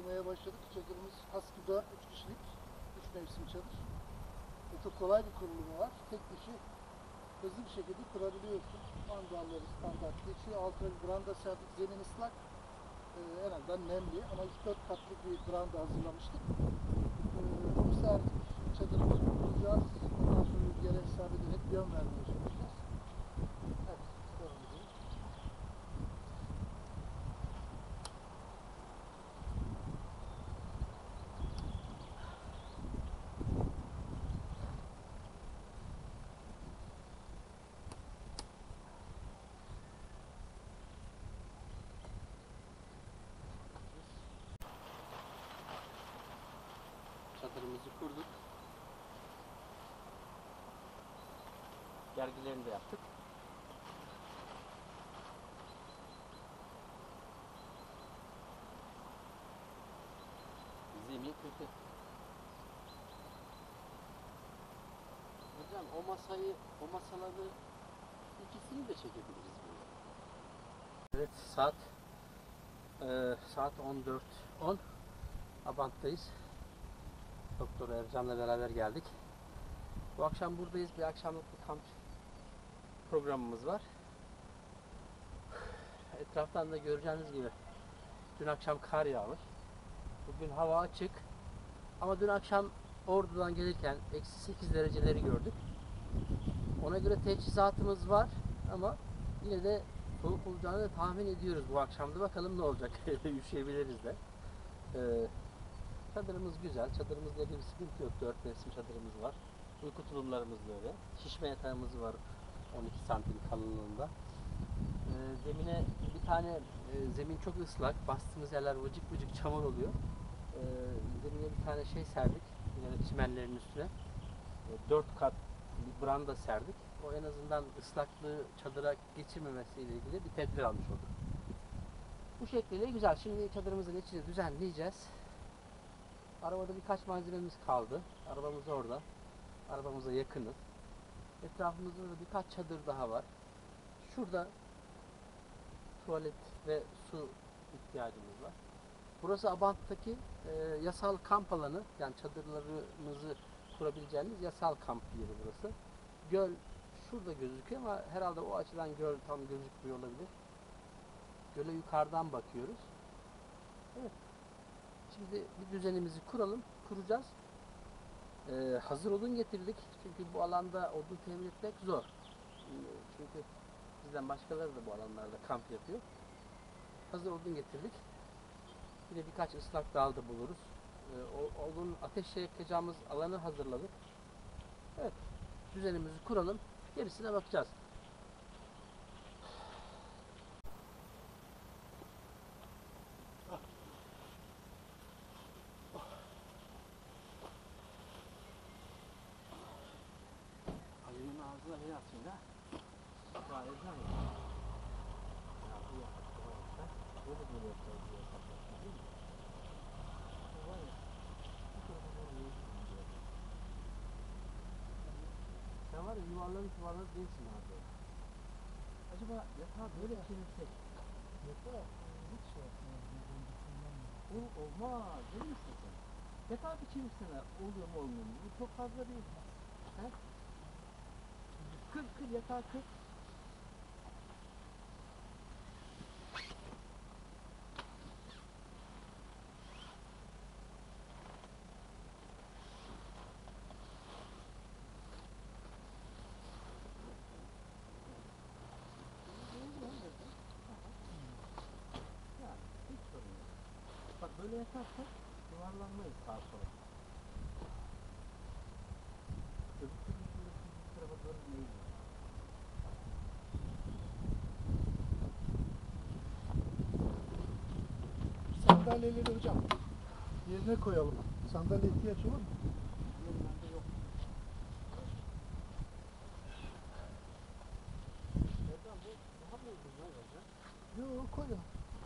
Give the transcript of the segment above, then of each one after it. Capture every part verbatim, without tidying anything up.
kurmaya başladık. Çadırımız Husky dört, üç kişilik, üç mevsim çadır. Ve çok kolay bir kurulumu var. Tek kişi hızlı bir şekilde kurabiliyorsun. Mandalları standart geçiyor. Altına bir branda serdik. Zemin ıslak. Ee, en azından nemli ama üç dört katlı bir branda hazırlamıştık. Ee, bunu serdik. Çadırımızı kuracağız. Ondan sonra rüzgara hesap ederek yön vermeye çalışacağız. Evet, devam edelim. Çadırımızı kurduk. Gergilerini de yaptık. Zemin kötü. Hocam o masayı, o masaları ikisini de çekebiliriz böyle. Evet, saat e, saat on dört on. Abant'tayız. Doktor Ercan'la beraber geldik. Bu akşam buradayız. Bir akşamlık bir kamp programımız var. Etraftan da göreceğiniz gibi dün akşam kar yağmış. Bugün hava açık. Ama dün akşam Ordu'dan gelirken eksi sekiz dereceleri gördük. Ona göre teçhizatımız var ama yine de soğuk olacağını da tahmin ediyoruz bu akşamda. Bakalım ne olacak. Üşüyebiliriz de. Ee, çadırımız güzel. Çadırımızda ilgili bir sıkıntı yok. Dört mevsim çadırımız var. Uyku tulumlarımız böyle. Şişme yatağımız var on iki santim kalınlığında. Ee, zemine bir tane e, zemin çok ıslak. Bastığımız yerler vıcık vıcık çamur oluyor. Ee, zemine bir tane şey serdik. Yine çimenlerin üstüne. E, dört kat bir branda serdik. O en azından ıslaklığı çadıra geçirmemesiyle ilgili bir tedbir almış olduk. Bu şekliyle güzel. Şimdi çadırımızın içini düzenleyeceğiz. Arabada birkaç malzememiz kaldı. Arabamız orada. Arabamıza yakınız. Etrafımızda da birkaç çadır daha var. Şurada tuvalet ve su ihtiyacımız var. Burası Abant'taki e, yasal kamp alanı. Yani çadırlarımızı kurabileceğimiz yasal kamp yeri burası. Göl şurada gözüküyor ama herhalde o açıdan göl tam gözükmüyor olabilir. Göle yukarıdan bakıyoruz. Evet. Şimdi bir düzenimizi kuralım. Kuracağız. Ee, hazır odun getirdik. Çünkü bu alanda odun temin etmek zor. Çünkü bizden başkaları da bu alanlarda kamp yapıyor. Hazır odun getirdik. Bir de birkaç ıslak dal da buluruz. Ee, odun ateşe yakacağımız alanı hazırladık. Evet. Düzenimizi kuralım. Gerisine bakacağız. Ali'nin ağzına ne atayım da? Gayet güzel. Ya bu yapacak. Böyle böyle yapacağız diye hesaplaşma değil mi? Bu var ya. Bu tarafa doğru yürüyorsun diyor. Sen var ya yuvarlanıp yuvarlanıp değilsin abi. Acaba yatağı böyle çevirsek? Yatağı hiç şey yapmıyor. O olmaz. Değil misin sen? Yatağı bir çevirsene. Oluyor mu olmuyor mu? Bu çok fazla değil. He? Kır kır yatağı kır. Bak böyle yaparsak yuvarlanmayız sağa sola. Öbür türlü şöyle bir tarafa doğru eğiliyor. Sandalyeleri hocam yerine koyalım. Sandalye ihtiyaç olur mu? Benim bende yok. Erdem bu daha mı uygun lan olacak? Yok koyalım.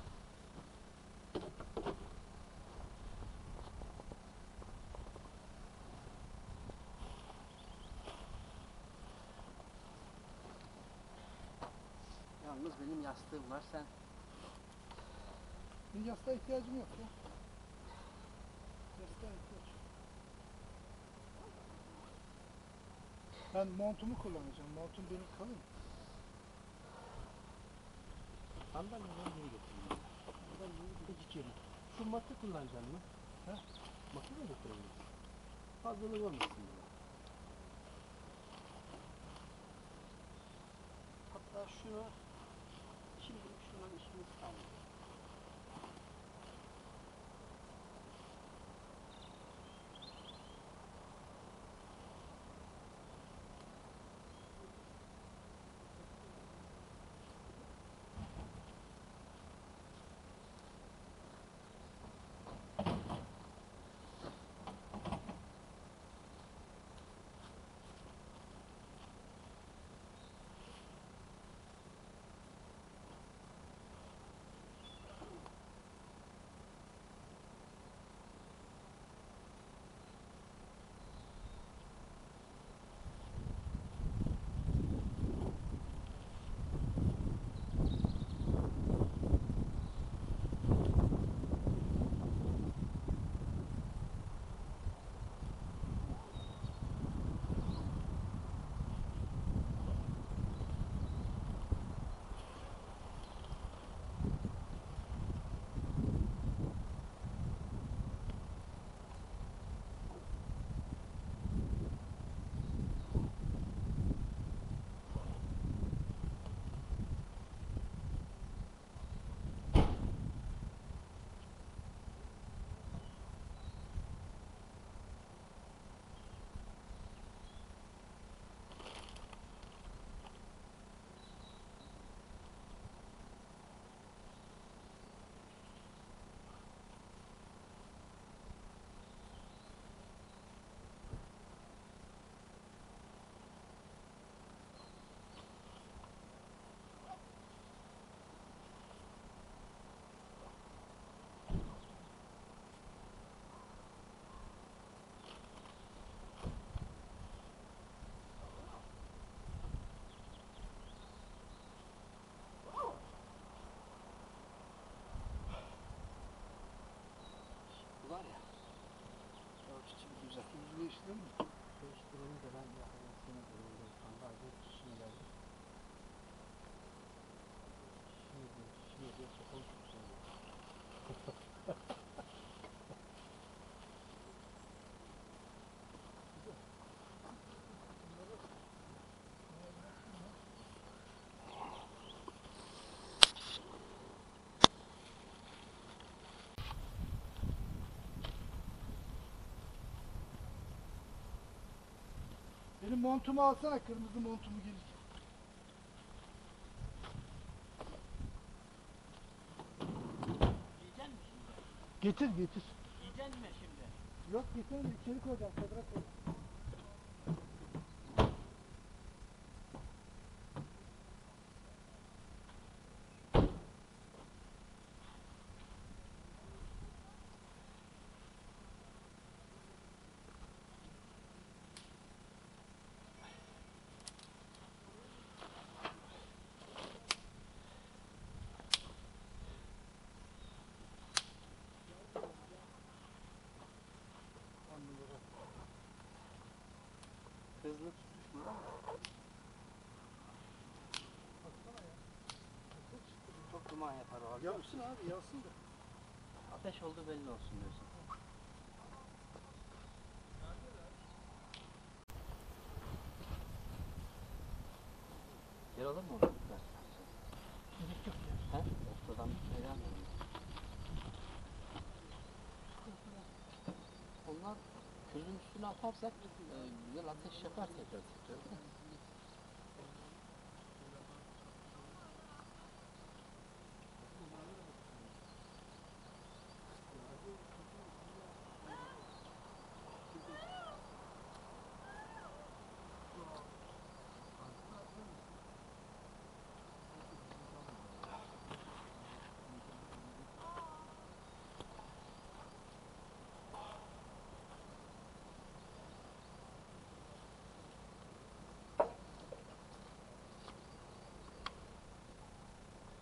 Yalnız benim yastığım var sen. Bir yastığa ihtiyacım yok ya. Tersten yaklaş. Ben montumu kullanacağım. Montum benim kalın. Sandalyeyi geri getireyim. Hiç içeri. Şu matı kullanacaksın mı? Ha? Matı da getirebilirsin. Fazlalık olmasın buna. Hatta şunu şimdi şuna işimiz kalmadı. Bu var ya. Ölçüsü güzel. Yüzü değiştirir mi? Değiştireni de ben yapayım. Seni görüyorum. Sandalye kişiye geldi. Şimdi, şimdi sokağa çıksın. Benim montumu alsana, kırmızı montumu gelir. Yiyecek misin şimdi? Getir getir. Yiyecek mi şimdi? Yok getir, içeri koyacağım, çadıra koy. On numara. Hızlı tutuşmuyor ama Baksana ya. çok duman yapar o. Yapsın abi, yapsın da. Ateş oldu belli olsun diyorsun. Yer alır mı orada? Gerek yok ya. He? Ortadan bir şey gelmiyor. Onlar közün üstüne atarsak e, güzel ateş yapar tekrar tekrar.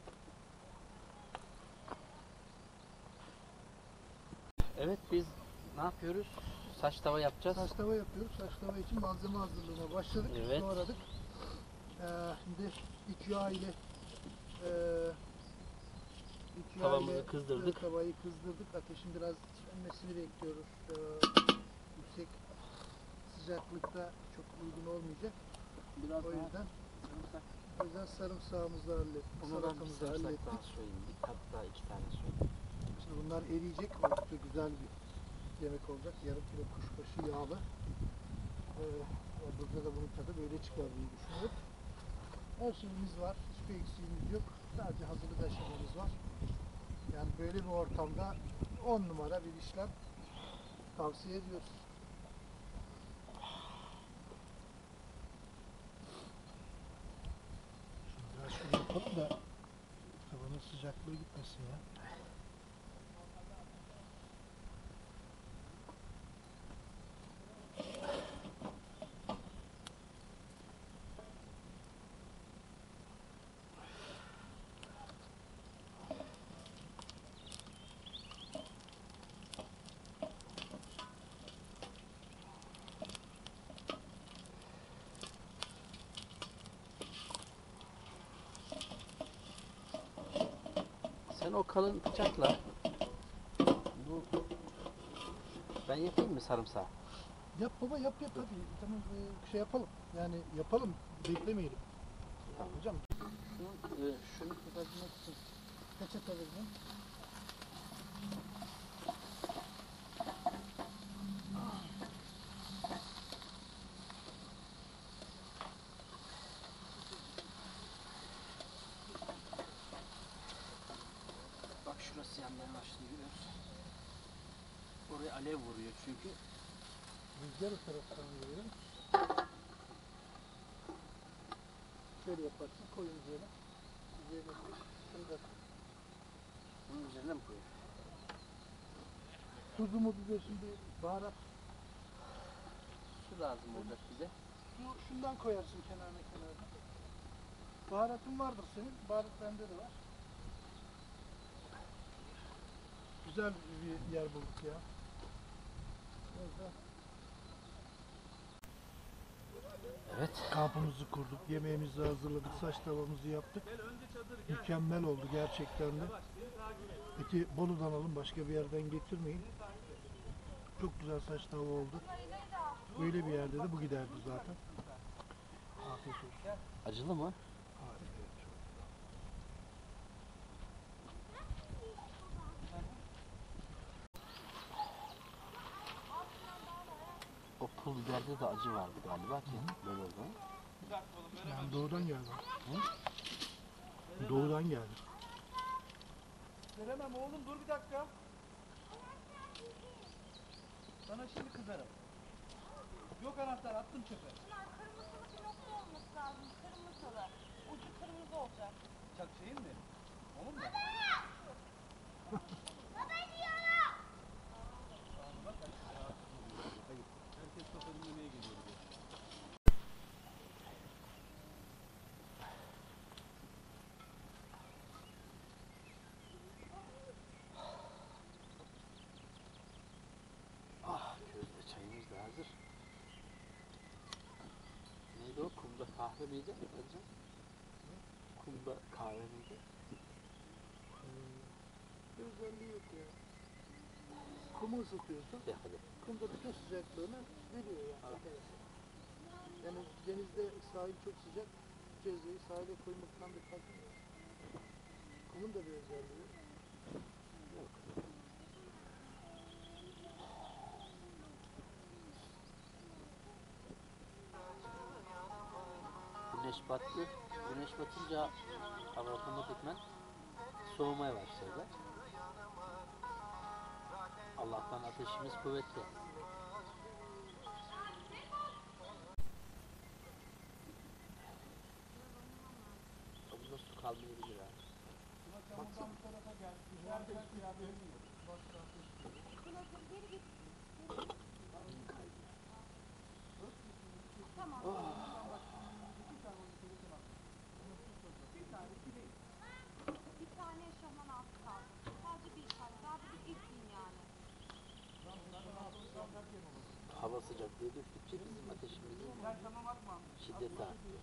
Evet biz Ne yapıyoruz? Saç tava yapacağız. Saç tava yapıyoruz. Saç tava için malzeme hazırlığına başladık. Evet. Doğradık. Ee, şimdi iç yağ ile e, iç yağ Tavamızı ile kızdırdık. e, tavayı kızdırdık. Ateşin biraz sönmesini bekliyoruz. Ee, yüksek sıcaklıkta çok uygun olmayacak. Biraz O daha yüzden sarımsak. o yüzden sarımsağımızı hallettik. Onu ben bir Salatamızı sarımsak hallettik. daha soyayım. Bir kat daha iki tane soyayım. Şimdi bunlar eriyecek. Oldukça güzel bir yemek olacak. Yarım kilo kuşbaşı yağlı. Ee, burada da bunun tadı böyle çıkar diye düşünüyorum. Her şeyimiz var. Hiçbir eksiğimiz yok. Sadece hazırlık aşamamız var. Yani böyle bir ortamda on numara bir işlem tavsiye ediyoruz. Şimdi biraz şöyle yapalım da tavanın sıcaklığı gitmesin ya. Sen o kalın bıçakla bu ben yapayım mı sarımsağı? Yap baba yap yap hadi. Tamam e, şey yapalım. Yani yapalım. Beklemeyelim. Tamam. Hocam Şunu, e, şunu tutabilmek için peçete vereceğim. bak şurası yanmaya başlıyor. Oraya alev vuruyor çünkü. Rüzgar o taraftan geliyor. Şöyle yaparsın. Koyun üzerine. Üzerine koy. Şunu da Bunun üzerine mi koyuyor? tuzu mu bize şimdi baharat. Su lazım olacak bize. Su şundan koyarsın kenarına kenarına. Baharatın vardır senin. Baharat bende de var. Güzel bir yer bulduk ya. Orada Evet. kampımızı kurduk, yemeğimizi hazırladık, saç tavamızı yaptık. Mükemmel oldu gerçekten de. Eti Bolu'dan alın, başka bir yerden getirmeyin. Çok güzel saç tava oldu. Böyle bir yerde de bu giderdi zaten. Afiyet olsun. Acılı mı? Harika. O pul biberde de acı vardı galiba ki böyle oldu. Ben doğudan geldim. Hı? Doğudan geldim. Veremem oğlum dur bir dakika. Sana şimdi kızarım. Yok anahtar attım çöpe. Bunlar kırmızılı bir nokta olması lazım. Kırmızılı. Ucu kırmızı olacak. Çak şeyin mi? Onun mu? Herkes kafa dinlemeye geliyor. Ah, közde çayımız da hazır. Neydi o? Kumda kahve miydi? Hocam? Kumda kahve miydi? Bir özelliği yok ya. Kumu ısıtıyorsun. De hadi. Kumda bütün sıcaklığını veriyor yani. arkadaşlar. Yani denizde sahil çok sıcak. Cezveyi sahile koymaktan bir farkı yok. Kumun da bir özelliği. Yok. Güneş battı. Güneş batınca hava otomatikman soğumaya başladı. Allah'tan ateşimiz kuvvetli. Bunda su kalmayabilir ha. Baksana. Tamam. Bir tane eşofman altı kaldı. Sadece bir tane. Daha bir ilk gün yani. bizim ateşimizin Sen tamam atma. şiddeti artıyor.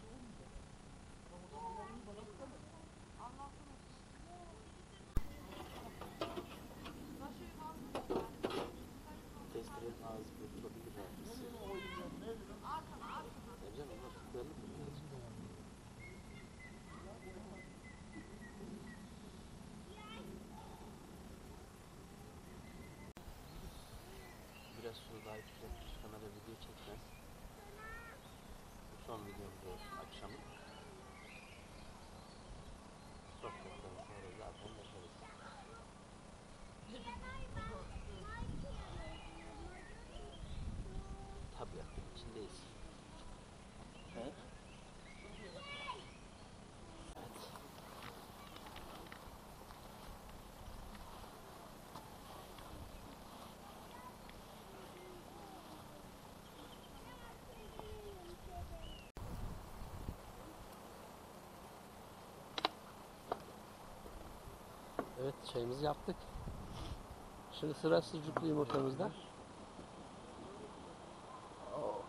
Testerenin ağzı kurtulabilir herkesi. Emcan onlar tutarlı mı? Biraz sonra daha yükseltmiş kanala video çekmez. Bu son videomuz olsun akşamın. Sohbetten sonra zaten yaparız. Tabiatın içindeyiz. He? Evet. Evet, çayımızı yaptık. Şimdi sıra sucuklu yumurtamızda. Oh.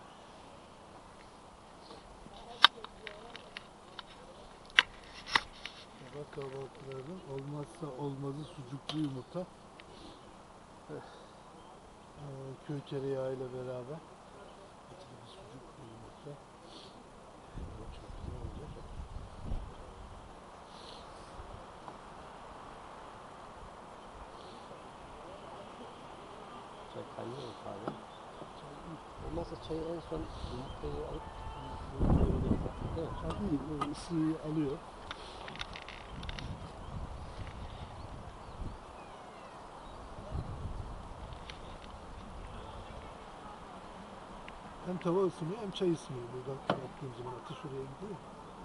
Sabah kahvaltılarının olmazsa olmazı sucuklu yumurta. Ee, köy tereyağıyla beraber. Bir sucuklu yumurta. Çok güzel olacak. Çay kaynıyor mu kahve? Olmazsa çayı en son yumurtayı alıp değil mi? Tabii ısıyı alıyor. Hem tava ısınıyor hem çay ısınıyor. Buradan yaptığım zaman ateş oraya gidiyor.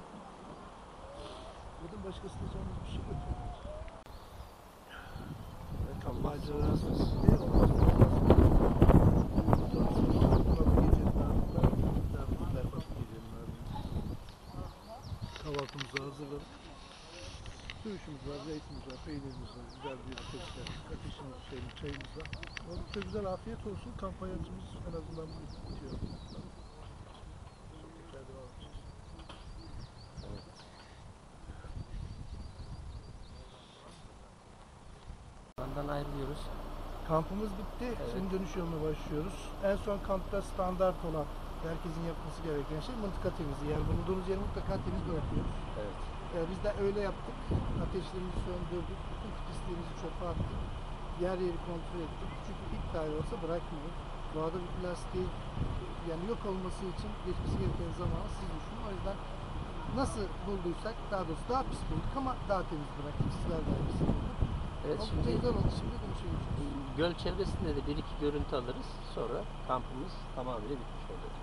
Buradan başka ısıtacağımız bir şey yok. Evet, macerasız diye kahvaltımızı hazırladık. Söğüşümüz var, zeytinimiz var, peynirimiz var, güzel bir ateşler, ateşimiz, şeyimiz, çayımız var. Oldukça güzel, afiyet olsun. Kamp hayatımız en azından bitiyor. Tekrar devam edeceğiz. Evet. Ondan ayrılıyoruz. Kampımız bitti. Evet. Şimdi dönüş yoluna başlıyoruz. En son kampta standart olan, herkesin yapması gereken şey mıntıka temizliği. Yani bulunduğunuz yeri mutlaka temiz bırakıyoruz. Evet. Ee, biz de öyle yaptık. Ateşlerimizi söndürdük. Bütün pisliğimizi çöpe attık. Yer yeri kontrol ettik. Çünkü ilk dahi olsa bırakmıyor. Doğada bir plastiğin yani yok olması için geçmesi gereken zamanı siz düşünün. O yüzden nasıl bulduysak, daha doğrusu daha pis bulduk ama daha temiz bıraktık. Sizler de aynısını bulduk. Evet, Oldukça şimdi güzel oldu. Şimdi dönüşe geçiyoruz. göl çevresinde de bir iki görüntü alırız. Sonra kampımız tamamıyla bitmiş olacak.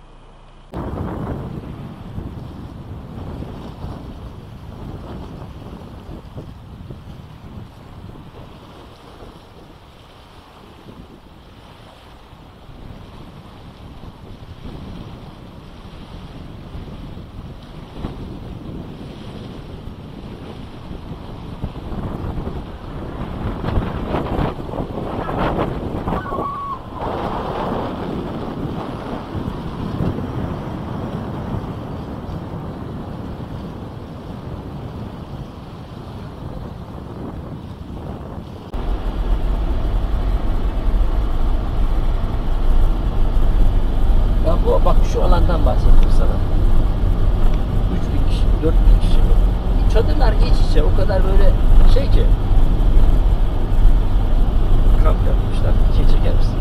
Ya bu bak şu alandan bahsettim sana. üç bin kişi, dört bin kişi. Çadırlar iç içe o kadar böyle şey ki. Kamp yapmışlar. Şey çeker misin?